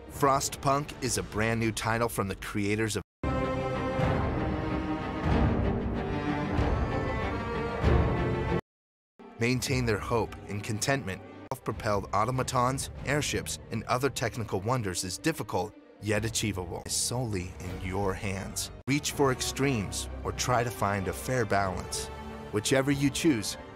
Frostpunk is a brand new title from the creators of maintain their hope and contentment. Self-propelled automatons, airships, and other technical wonders is difficult yet achievable. It's solely in your hands. Reach for extremes or try to find a fair balance. Whichever you choose,